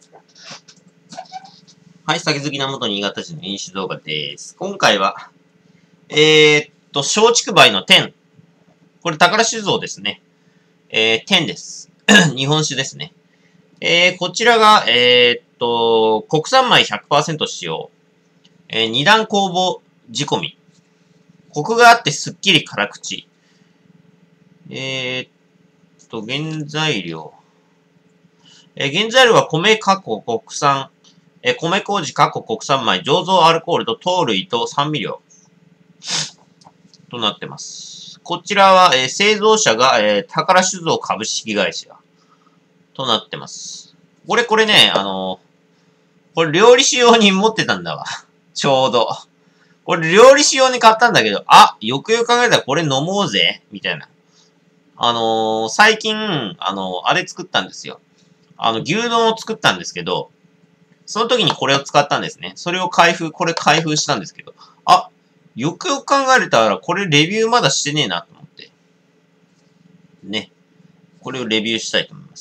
はい、酒好きな元新潟市の飲酒動画です。今回は、松竹梅の天。これ、宝酒造ですね。天です。日本酒ですね。こちらが、国産米 100% 使用。二段酵母仕込み。コクがあってすっきり辛口。原材料。原材料は米国産。米麹国産米、醸造アルコールと糖類と酸味料となってます。こちらは、製造者が、宝酒造株式会社となってます。これね、これ料理使用に持ってたんだわ。ちょうど。これ料理使用に買ったんだけど、よくよく考えたらこれ飲もうぜみたいな。最近、あれ作ったんですよ。牛丼を作ったんですけど、その時にこれを使ったんですね。それを開封したんですけど、よくよく考えたら、これレビューまだしてねえなと思って。ね。これをレビューしたいと思います。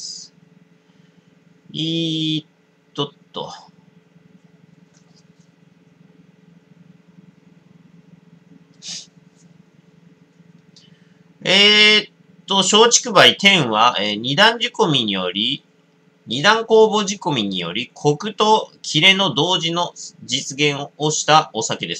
松竹梅10は、二段酵母仕込みにより、コクとキレの同時の実現をしたお酒です。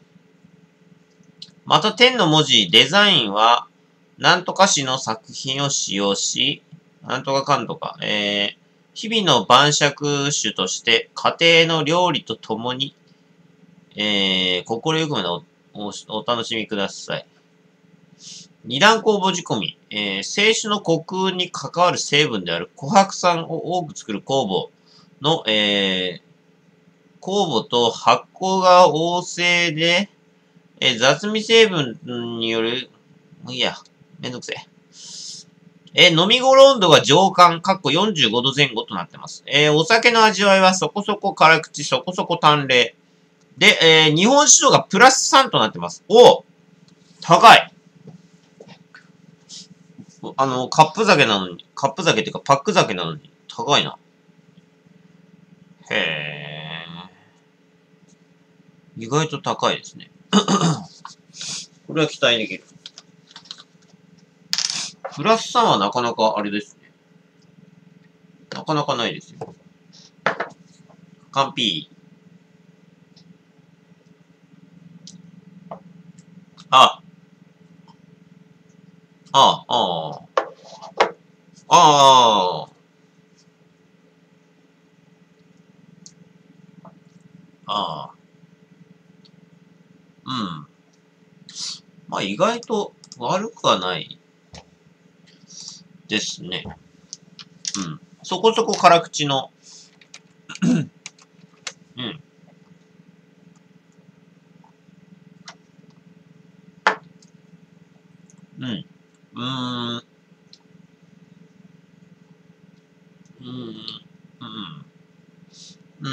また、10の文字、デザインは、なんとか市の作品を使用し、なんとかかんとか、日々の晩酌酒として、家庭の料理とともに、心ゆくまでお楽しみください。二段酵母仕込み、清酒のコクに関わる成分である琥珀酸を多く作る酵母の、酵母と発酵が旺盛で、雑味成分による、めんどくせえ。飲み頃温度が上巻、45度前後となってます。お酒の味わいはそこそこ辛口、そこそこ淡麗。で、日本酒度がプラス3となってます。高い。カップ酒っていうかパック酒なのに高いな。へー。意外と高いですね。これは期待できる。プラス3はなかなかあれですね。なかなかないですよ。カンピー。ああ。うん。まあ意外と悪くはないですね。うん。そこそこ辛口の。うん。うん。うん。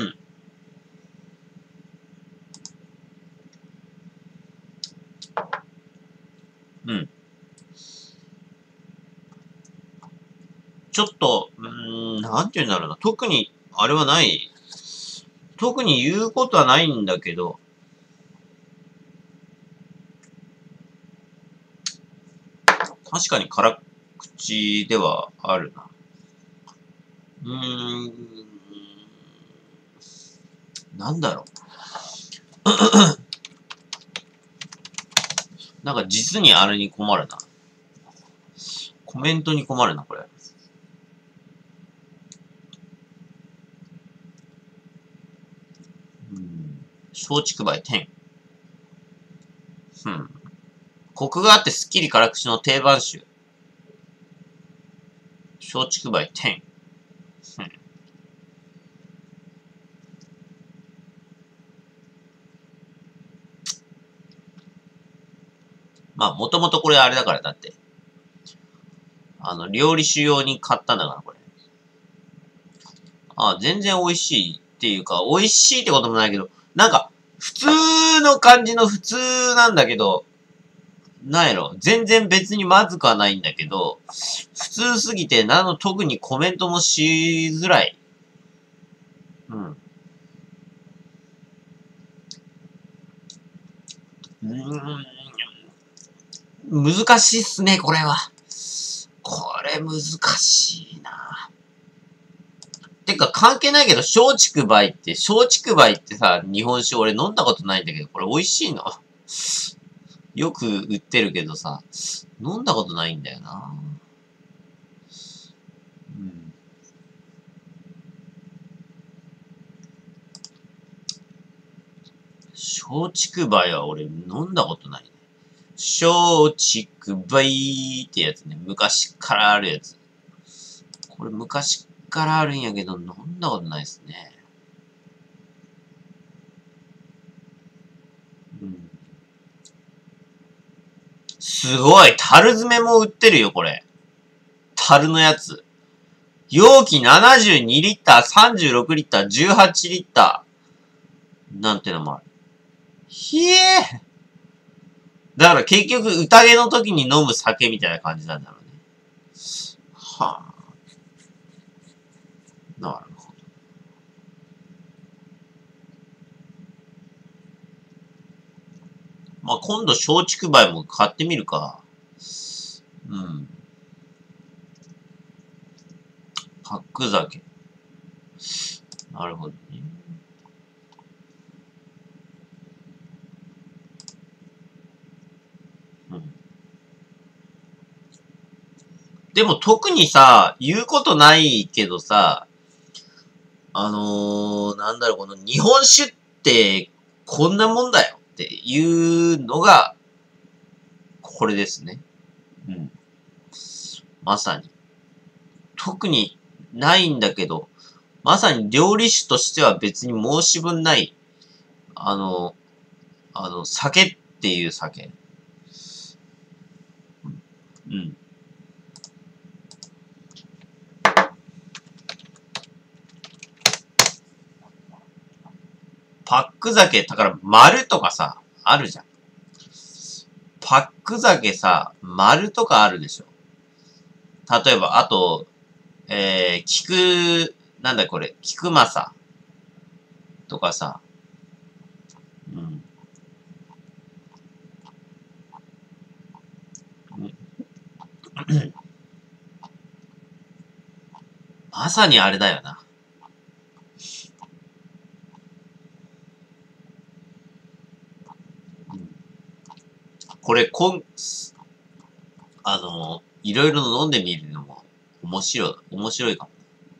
うん。ちょっと、なんて言うんだろうな。特に、あれはない。特に言うことはないんだけど、確かに辛口ではあるな。なんだろう。なんか実にあれに困るな。コメントに困るな、これ。松竹梅10。コクがあってスッキリ辛口の定番酒。松竹梅10。まあ、もともとこれあれだからだって。料理酒用に買ったんだから、これ。全然美味しいっていうか、美味しいってこともないけど、なんか、普通の感じの普通なんだけど、なんやろ、全然別にまずくはないんだけど、普通すぎて、特にコメントもしづらい。 難しいっすね、これは。これ難しいな。てか関係ないけど、松竹梅ってさ、日本酒俺飲んだことないんだけど、これ美味しいの？よく売ってるけどさ、飲んだことないんだよな。うん。松竹梅は俺飲んだことないね。松竹梅ってやつね。昔からあるやつ。これ昔からあるんやけど、飲んだことないですね。うん。すごい樽詰めも売ってるよ、これ。樽のやつ。容器72リッター、36リッター、18リッター。なんてのもある。ひえー。だから結局、宴の時に飲む酒みたいな感じなんだろうね。はあ。なるほど。まあ、今度松竹梅も買ってみるか。うん。パック酒。なるほどね。うん。でも特にさ、言うことないけどさ、なんだろう、この日本酒ってこんなもんだよっていうのが、これですね。うん。まさに。特にないんだけど、まさに料理酒としては別に申し分ない、あの、酒っていう酒。うん。パック酒、だから丸とかさ、あるじゃん。パック酒さ、丸とかあるでしょ。例えば、あと、なんだこれ、菊正とかさ、うん。まさにあれだよな。これ、いろいろ飲んでみるのも面白いかも。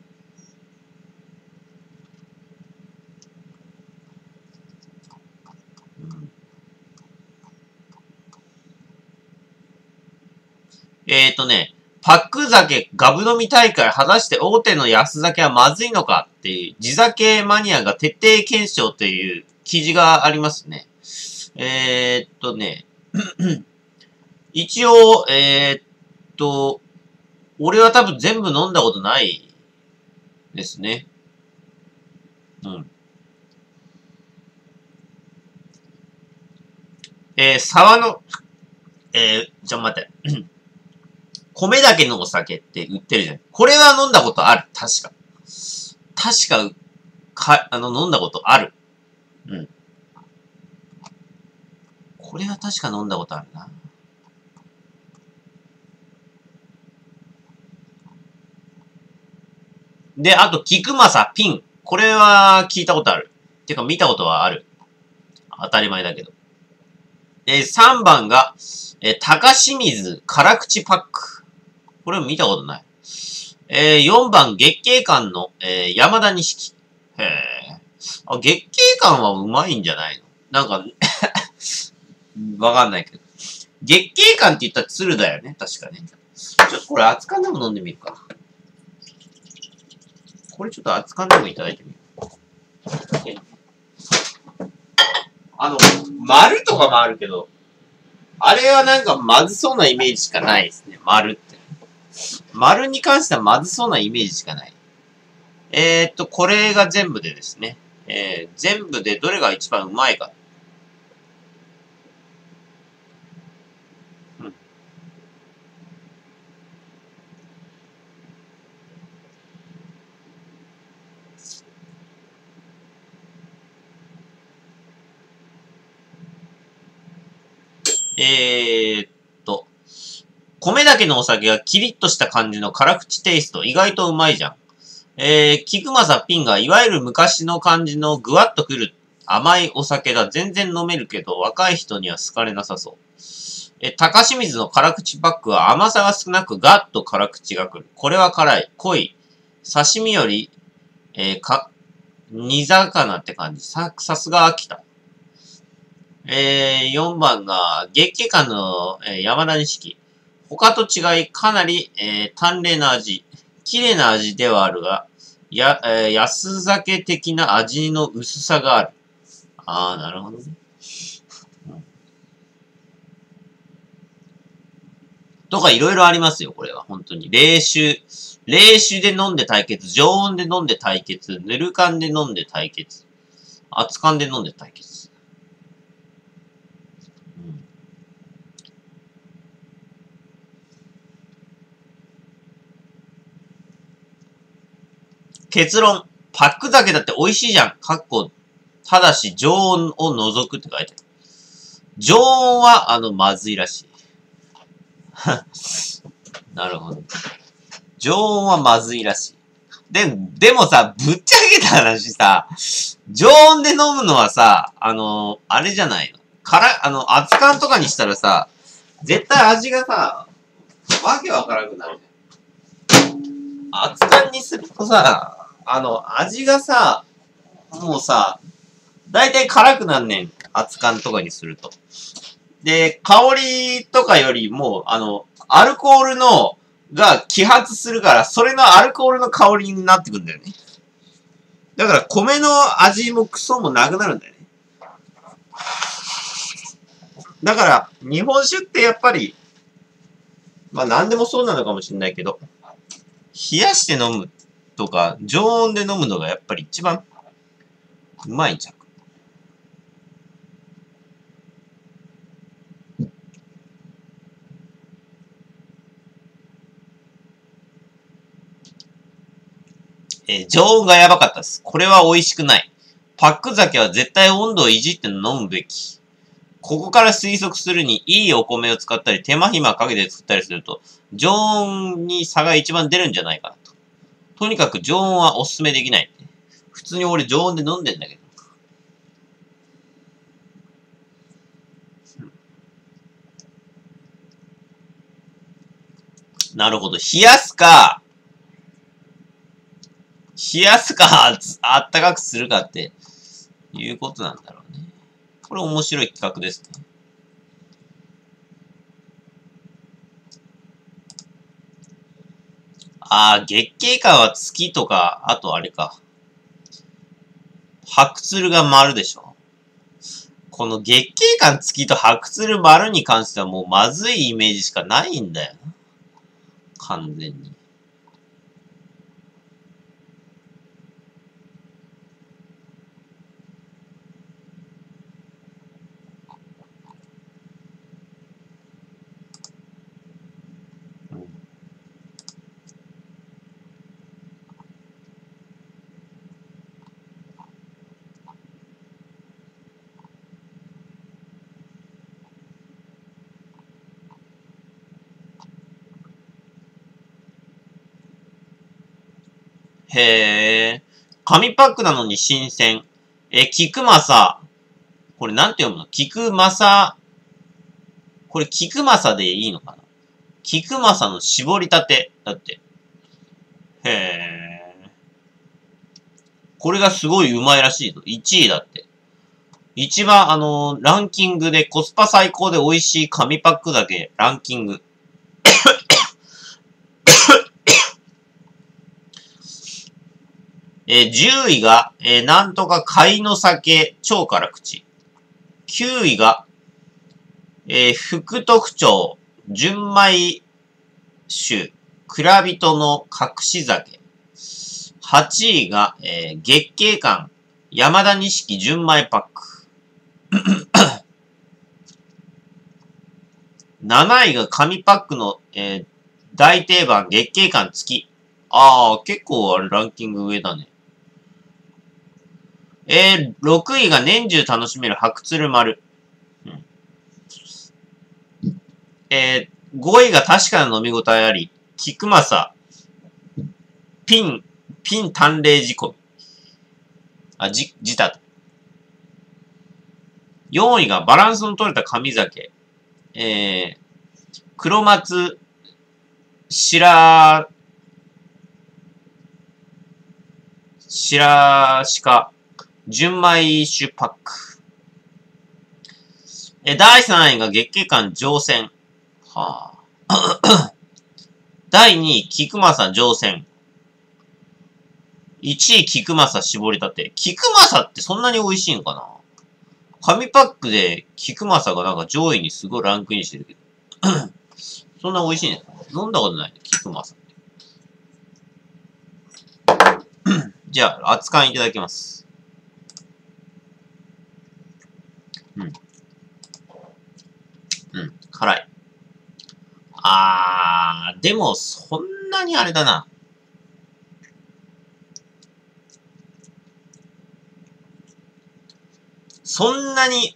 うん、パック酒ガブ飲み大会果たして大手の安酒はまずいのかっていう、地酒マニアが徹底検証という記事がありますね。えー、っとね、一応、俺は多分全部飲んだことないですね。うん。沢の、ちょ、待って。米だけのお酒って売ってるじゃん。これは飲んだことある。確か。確か、飲んだことある。うん。これは確か飲んだことあるな。で、あと、菊正ピン。これは聞いたことある。てか見たことはある。当たり前だけど。3番が、高清水辛口パック。これも見たことない。4番月桂冠の、山田錦。へえ。あ、月桂冠はうまいんじゃないの？なんか、わかんないけど。月桂冠って言ったら鶴だよね。確かね。ちょっとこれ熱燗でも飲んでみるか。これちょっと熱燗でもいただいてみる。丸とかもあるけど、あれはなんかまずそうなイメージしかないですね。丸って。丸に関してはまずそうなイメージしかない。これが全部でですね。全部でどれが一番うまいか。うん。 ーっと、米だけのお酒がキリッとした感じの辛口テイスト。意外とうまいじゃん。菊正ピンがいわゆる昔の感じのぐわっとくる甘いお酒だ。全然飲めるけど、若い人には好かれなさそう。高清水の辛口パックは甘さが少なくガッと辛口が来る。これは辛い。濃い。刺身より、煮魚って感じ。さすが秋田。4番が、月桂冠の、山田錦。他と違い、かなり、淡麗な味。綺麗な味ではあるが、安酒的な味の薄さがある。ああ、なるほどね。とかいろいろありますよ、これは。本当に。冷酒で飲んで対決。常温で飲んで対決。ぬる燗で飲んで対決。熱燗で飲んで対決。結論。パック酒だって美味しいじゃん。ただし常温を除くって書いてある。常温は、まずいらしい。なるほど。常温はまずいらしい。でもさ、ぶっちゃけた話さ、常温で飲むのはさ、あれじゃないの。熱燗とかにしたらさ、絶対味がさ、わけわからなくなる。熱燗にするとさ、味がさ、もうさ、だいたい辛くなんねん。熱燗とかにすると。で、香りとかよりも、アルコールが揮発するから、それのアルコールの香りになってくんだよね。だから米の味もクソもなくなるんだよね。だから、日本酒ってやっぱり、まあ何でもそうなのかもしれないけど、冷やして飲むとか、常温で飲むのがやっぱり一番うまいんじゃん。常温がやばかったです。これは美味しくない。パック酒は絶対温度をいじって飲むべき。ここから推測するに、いいお米を使ったり、手間暇かけて作ったりすると、常温に差が一番出るんじゃないかなと。とにかく常温はおすすめできない。普通に俺常温で飲んでんだけど。なるほど。冷やすかあったかくするかっていうことなんだろうね。これ面白い企画ですね。月桂冠は月とか、あとあれか。白鶴が丸でしょ。この月桂冠月と白鶴丸に関してはもうまずいイメージしかないんだよな。完全に。へえ。紙パックなのに新鮮。菊正。これなんて読むの？菊正。これ菊正でいいのかな？菊正の絞りたて。だって。へえ。これがすごいうまいらしいぞ。1位だって。一番ランキングでコスパ最高で美味しい紙パックだけランキング。10位が、なんとか貝の酒、超辛口。9位が、福徳町、純米酒、蔵人の隠し酒。8位が、月桂冠、山田錦純米パック。7位が紙パックの、大定番月桂冠付き。結構あれランキング上だね。6位が年中楽しめる白鶴丸。 5位が確かな飲み応えあり、菊正、ピン淡麗仕込み。自他。4位がバランスの取れた上酒。黒松、白鹿、純米酒パック。第3位が月桂冠乗船。はあ、第2位、菊正乗船。1位、菊正絞りたて。菊正ってそんなに美味しいのかな？紙パックで菊正がなんか上位にすごいランクインしてるけど。そんな美味しいね。飲んだことないね、菊正って。じゃあ、熱燗いただきます。うん。辛い。でも、そんなにあれだな。そんなに、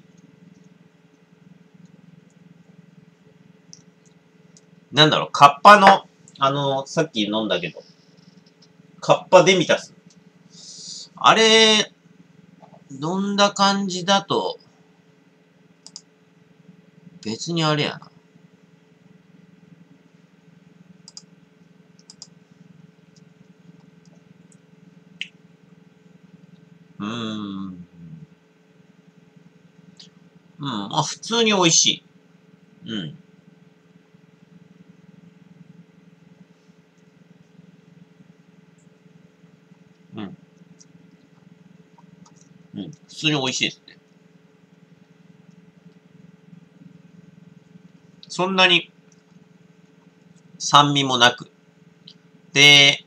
なんだろう、カッパの、さっき飲んだけど、カッパデミタス。あれ、飲んだ感じだと、別にあれやな。まあ普通に美味しい。普通に美味しいですね。そんなに酸味もなく。で、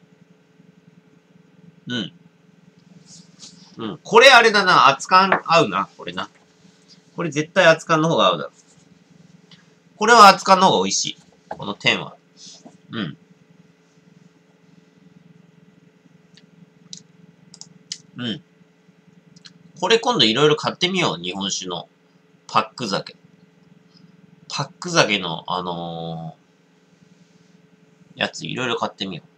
これあれだな。熱燗合うな。これな。これ絶対熱燗の方が合うだろ。これは熱燗の方が美味しい。この天は。これ今度いろいろ買ってみよう。日本酒の。パック酒。パック酒の、やついろいろ買ってみよ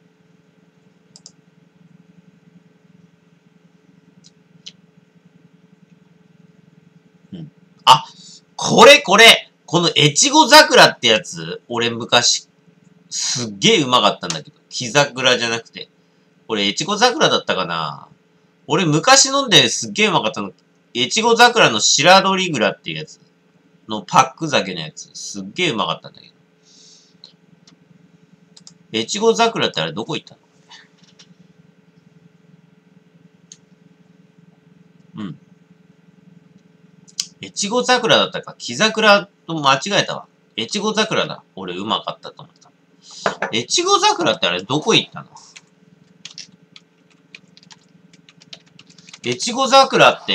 う。これこの越後桜ってやつ、俺昔、すっげえうまかったんだけど。木桜じゃなくて。これ越後桜だったかな？俺昔飲んですっげえうまかったの。越後桜の白鳥蔵っていうやつのパック酒のやつ。すっげえうまかったんだけど。越後桜ってあれどこ行ったの？越後桜だったか。木桜と間違えたわ。越後桜だ。俺うまかったと思った。越後桜ってあれどこ行ったの？越後桜って、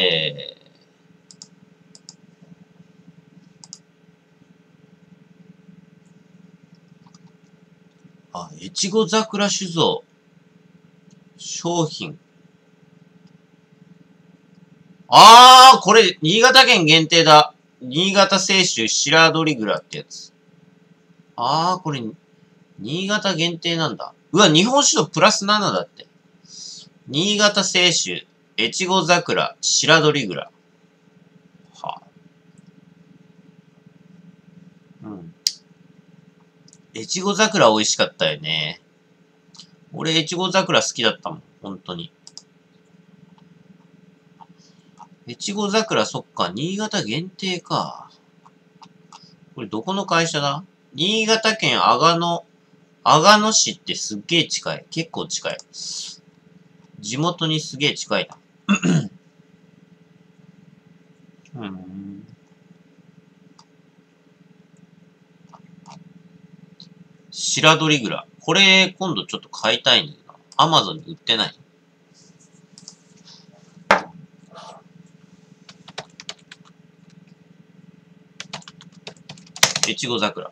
越後桜酒造。商品。これ、新潟県限定だ。新潟清酒白鳥蔵ってやつ。これ、新潟限定なんだ。うわ、日本酒のプラス7だって。新潟清酒、越後桜、白鳥蔵。越後桜美味しかったよね。俺、越後桜好きだったもん。本当に。越後桜、そっか。新潟限定か。これどこの会社だ？新潟県阿賀野市ってすっげえ近い。結構近い。地元にすげえ近いな。白鳥蔵。これ、今度ちょっと買いたいんだけどな。アマゾンに売ってない。越後桜。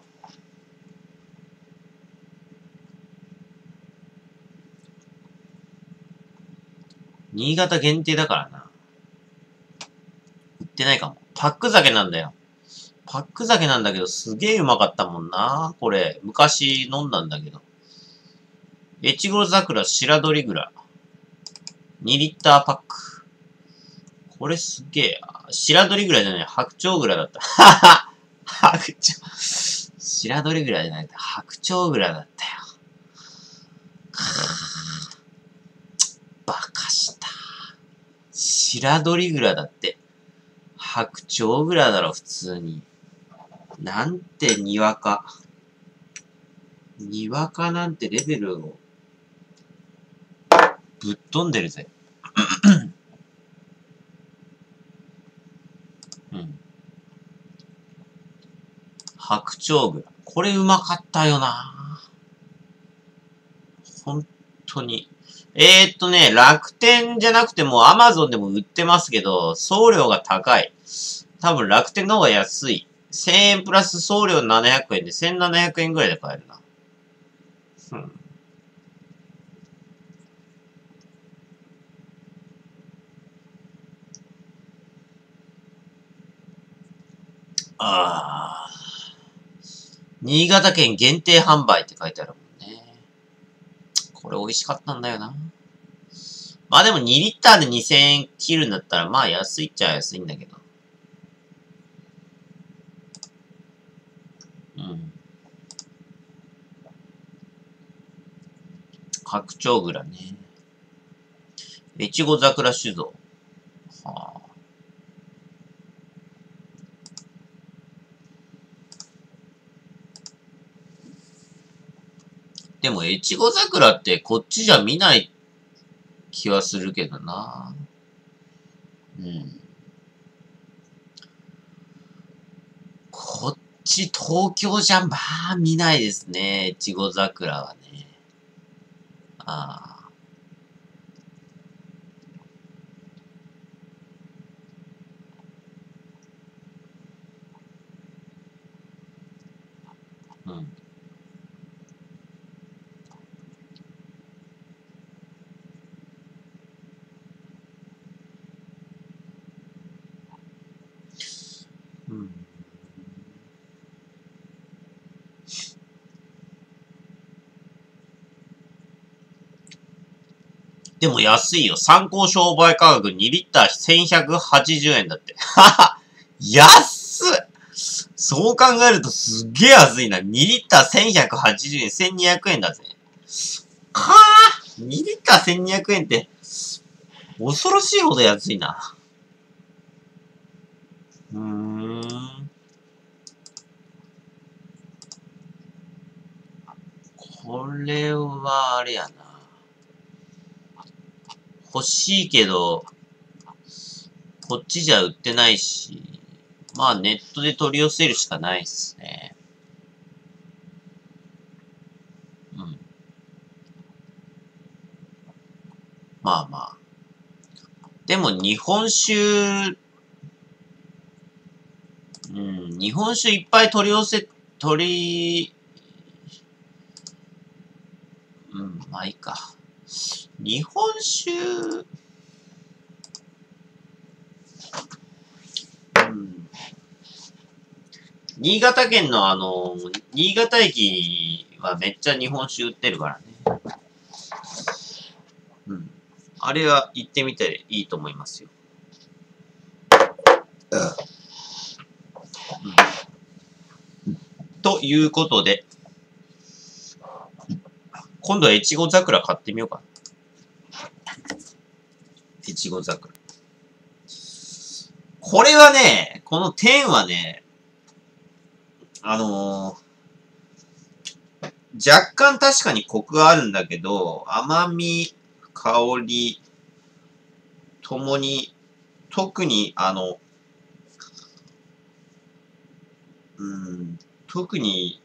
新潟限定だからな。売ってないかも。パック酒なんだよ。 パック酒なんだけど、すげえうまかったもんな。これ、昔飲んだんだけど。越後桜白鳥蔵。2リッターパック。これすげえ。白鳥蔵じゃない、白鳥蔵だった。はは白鳥。白鳥蔵じゃない、白鳥蔵だったよ。バカした。白鳥蔵だって。白鳥蔵だろ、普通に。なんてにわか。にわかなんてレベルをぶっ飛んでるぜ。うん。白鳥蔵。これうまかったよな。本当に。楽天じゃなくても Amazon でも売ってますけど、送料が高い。多分楽天の方が安い。1000円プラス送料700円で1700円ぐらいで買えるな。うん。ああ。新潟県限定販売って書いてあるもんね。これ美味しかったんだよな。まあでも2リッターで2000円切るんだったらまあ安いっちゃ安いんだけど。うん。白鳥蔵ね。越後桜酒造。はあ。でも、越後桜ってこっちじゃ見ない気はするけどな。うん。こっち東京じゃまあ見ないですね。越後桜はね。ああ。うん。うん。でも安いよ。参考商売価格2リッター1180円だって。はは安っそう考えるとすっげえ安いな。2リッター1180円、1200円だぜ。はぁ !2 リッター1200円って、恐ろしいほど安いな。これは、あれやな。欲しいけど、こっちじゃ売ってないし、まあネットで取り寄せるしかないっすね。うん。まあまあ。でも日本酒、うん、日本酒いっぱい取り寄せ、うん、まあいいか。日本酒、うん、新潟県の新潟駅はめっちゃ日本酒売ってるからね。うん。あれは行ってみていいと思いますよ。うん、ということで、今度は越後桜買ってみようかな。越後桜。これはね、この天はね、若干確かにコクがあるんだけど、甘み、香り、ともに、特に特に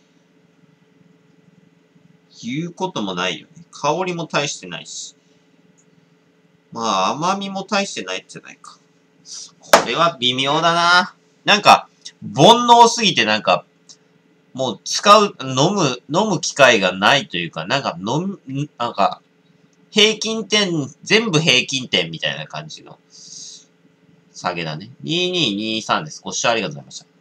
言うこともないよね。香りも大してないし。まあ甘みも大してないんじゃないか。これは微妙だな。なんか、煩悩すぎてなんか、もう飲む機会がないというか、なんか、平均点、全部平均点みたいな感じの下げだね。2223です。ご視聴ありがとうございました。